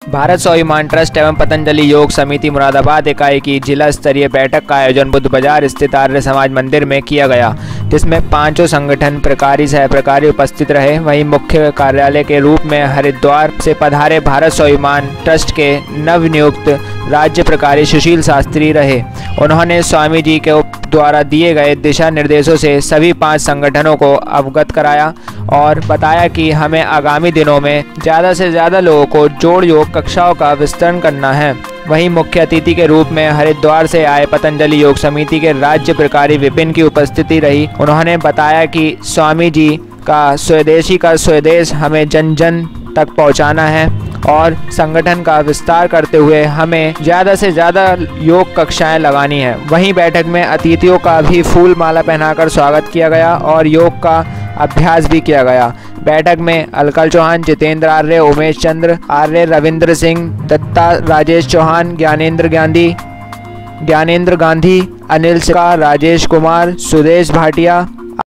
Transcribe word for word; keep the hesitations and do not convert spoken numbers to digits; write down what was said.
Bharat Swabhiman trust एवं पतंजलि योग समिति मुरादाबाद इकाई की जिला स्तरीय बैठक का आयोजन बुद्ध बाजार स्थित आर्य समाज मंदिर में किया गया, जिसमें पांचों संगठन प्रकारी सह प्रकारी उपस्थित रहे। वहीं मुख्य कार्यालय के रूप में हरिद्वार से पधारे भारत स्वाभिमान ट्रस्ट के नवनियुक्त राज्य प्रकारी सुशील शास्त्री रहे। उन्होंने स्वामी जी के द्वारा दिए गए दिशा निर्देशों से सभी पांच संगठनों को अवगत कराया और बताया कि हमें आगामी दिनों में ज़्यादा से ज़्यादा लोगों को जोड़ योग कक्षाओं का विस्तरण करना है। वहीं मुख्य अतिथि के रूप में हरिद्वार से आए पतंजलि योग समिति के राज्य प्रकारी विपिन की उपस्थिति रही। उन्होंने बताया कि स्वामी जी का स्वदेशी का स्वदेश हमें जन जन तक पहुंचाना है और संगठन का विस्तार करते हुए हमें ज़्यादा से ज़्यादा योग कक्षाएं लगानी है। वहीं बैठक में अतिथियों का भी फूल माला पहनाकर स्वागत किया गया और योग का अभ्यास भी किया गया। बैठक में अलकल चौहान, जितेंद्र आर्य, उमेश चंद्र आर्य, रविंद्र सिंह दत्ता, राजेश चौहान, ज्ञानेंद्र गांधी ज्ञानेंद्र गांधी अनिल सिका, राजेश कुमार, सुदेश भाटिया,